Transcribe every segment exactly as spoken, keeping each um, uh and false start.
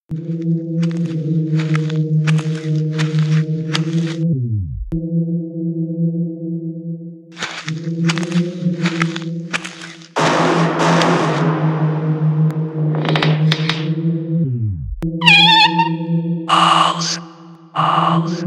Balls. Balls.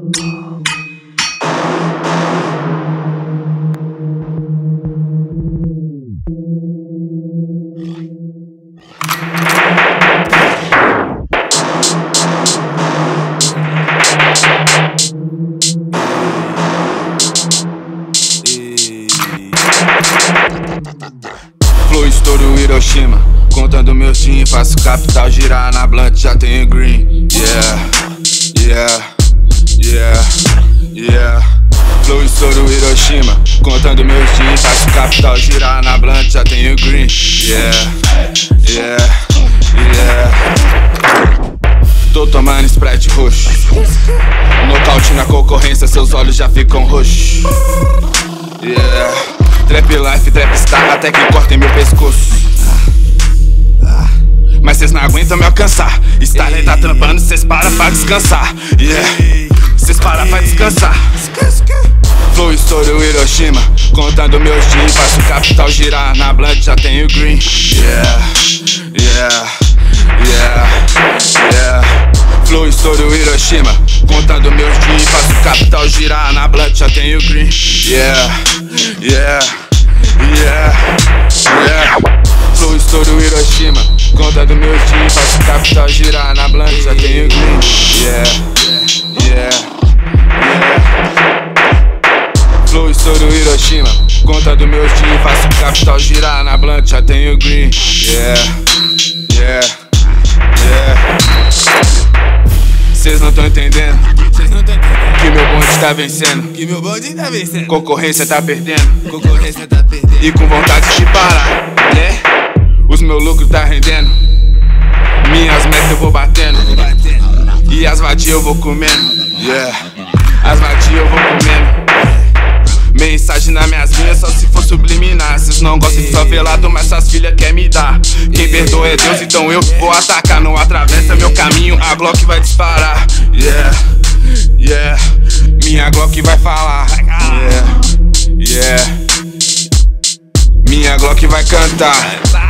Flow, estouro, Hiroshima. Contando meus team, faço capital girar na blunt, já tenho green. Yeah, yeah, yeah, yeah. Flow, estouro, Hiroshima. Contando meus team, faço capital girar na blunt, já tenho green. Yeah, yeah, yeah. Tô tomando Sprite roxo. Nocaute na concorrência, seus olhos já ficam roxos. Yeah. Trap life, trap star, até que cortem meu pescoço. Mas cês não aguentam me alcançar. Starley tá trampando, cês para pra descansar. Yeah, cês para pra descansar. Flow, estouro, Hiroshima. Contando meus dias, faço capital girar na blunt, já tenho green. Yeah, yeah, yeah, yeah. Flow, estouro, Hiroshima. Contando meus dias, faço capital girar na blunt, já tenho green. Yeah, yeah, yeah, yeah. Flow, estouro, Hiroshima. Contando meus dias, faço capital girar na blunt, já tenho green. Yeah, yeah, yeah. Flow, estouro, Hiroshima. Contando meus dias, faço capital girar na blunt, já tenho green. Yeah, yeah, yeah. Cês não tão entendendo, Cês não tão entendendo que meu bonde tá vencendo, que meu bonde tá vencendo, concorrência tá perdendo, concorrência tá perdendo. e com vontade de parar, né? Os meus lucros tá rendendo. Minhas metas eu vou batendo, Tô batendo. e as vadias eu vou comendo. Yeah, as vadias eu vou comendo. Mensagem nas minhas linhas só se for subliminar. Cês não gostam de favelado, mas suas filhas quer me dar. Quem perdoa é Deus, então eu vou atacar. Não atravessa meu caminho, a Glock vai disparar. Yeah, yeah, minha Glock vai falar. Yeah, yeah, minha Glock vai cantar.